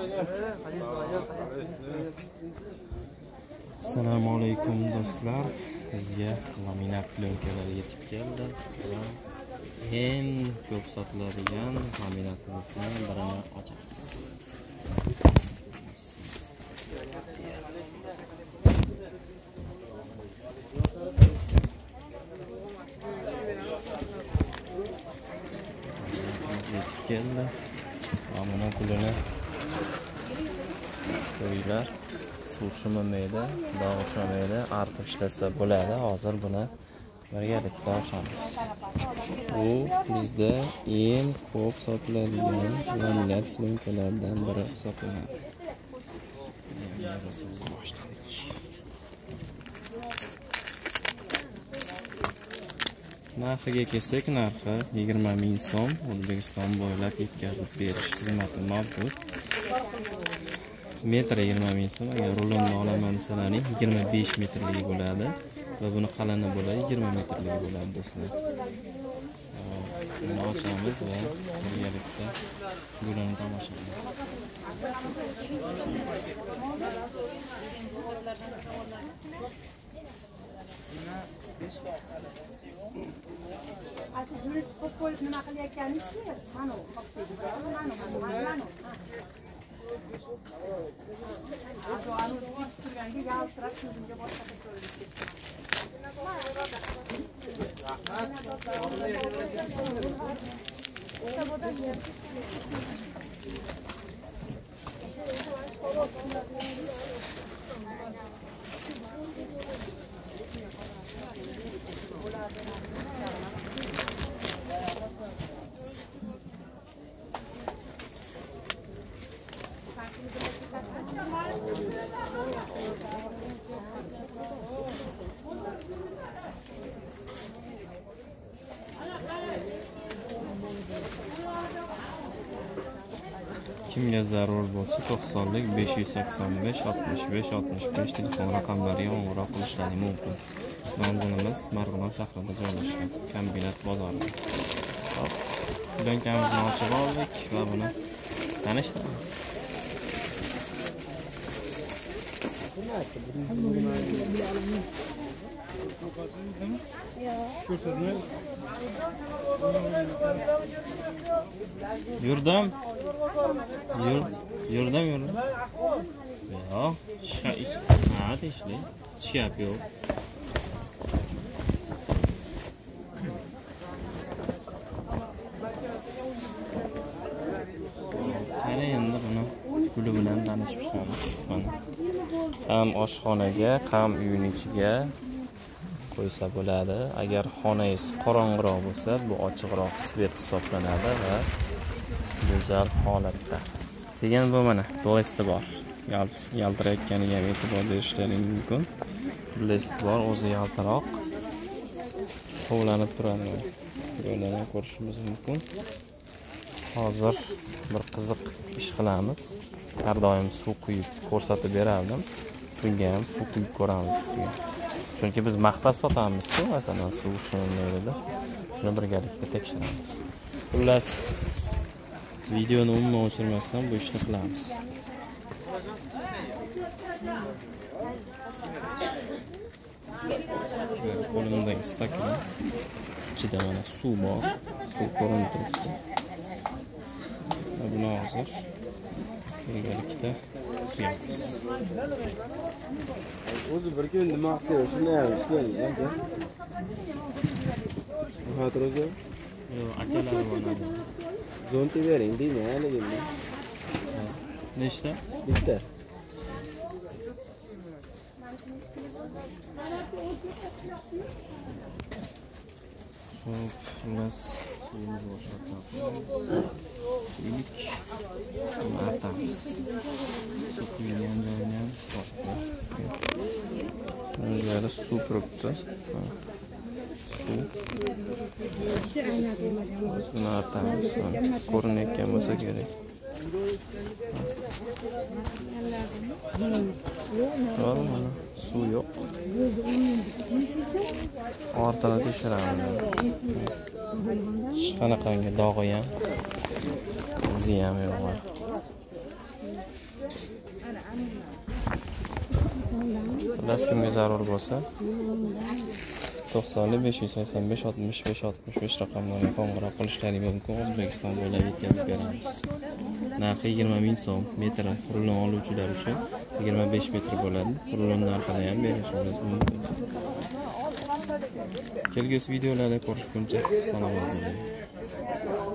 Assalomu alaykum do'stlar. Bizga laminat plyonkalar yetib keldi va eng ko'p sotiladigan laminatimizdan birini ochamiz. Yetib keldi. Mana pulini qo'ylar suv shumamaydi, dog' ushlamaydi, artib ishlatsa bo'ladi. Hozir buni birgalikda ochamiz. Bu bizda eng ko'p sotiladigan laminat plyonkalardan biri hisoblanadi. Narxiga kelsak, narxi 20 ming so'm. O'zbekiston bo'ylab yetkazib berish xizmati mavjud. Metri 20 ming so'm. Agar rulonni olaman desalaring 25 metrligi bo'ladi va buni qalini bo'ladi 20 metrligi bo'ladi do'stlar. Buni ochamiz va birgalikda bularni tomosha qilamiz. Nima qilayotganingizni mana Kimga zarur bo'lsa 90lik 585 65 65 telefon raqamlariga qo'ng'iroq qilishlari mumkin. Manzilimiz Marg'ilon shahrida joylashgan, kombinat bozorida. Hop, plyonkamizni ochib oldik va buni tanishtiramiz. Yurdim. Yo'q, ishli. Chiyap yo'q. Qani endi buni guli bilan tanishib chiqamiz. Mana ham oshxonaga, ham uyning ichiga qo'ysa bo'ladi. Agar xonangiz qorong'iroq bo'lsa, bu ochiqroq svet hisoblanadi va go'zal holatda. Keyin bu mana lesti bor. Yaltirayotganiga ham e'tibor berishlaring mumkin. Lesti bor, o'zi yaltiroq. Hovlanib turadi. Yo'ldan ko'rishimiz mumkin. Hozir bir qiziq ish qilamiz. Har doim suv quyib ko'rsatib berardim. Bunga ham suv quyib ko'ramiz ustiga. Chunki biz maqtab sotamiz-ku, masalan, suv shumamaydi. Shuni birgalikda tekshiramiz. Xullas, videoni umuman o'chirmasdan bu ishni qilamiz. Qo'limdagi stakan ichida mana suv bor, suv ko'rinib turibdi. Buni hozir birgalikda quyamiz. O'zi bir kun nima qilsa, shunday ham ishlaydi. Xotir o'zi? Yo'q, akalari bor. Zonti bering, deymi, haligimni. Nechta? Bitta. Xo'p, xullas, suvimiz boshlanib artamiz. Suv quyilgan joyini ham bosib qo'yib. Bunga suv turibdi. Buni artamiz. Ko'rinayotgan bo'lsa kerak. Mana suv yo'q. Ortini tekshiramiz. Hech qanaqangi dog'i ham, izi ham yo'q. Xullas kimga zarur bo'lsa 90 585 65 65 raqamlarga qo'ng'iroq qilishlari mumkin. O'zbekiston bo'ylab yetkazib beramiz. Narxi 20 ming so'm metri. Rulon oluvchilar uchun 25 metr bo'ladi. Rulon narxini ham berishingiz mumkin. Kelgusi videolarda ko'rishguncha salomat bo'ling.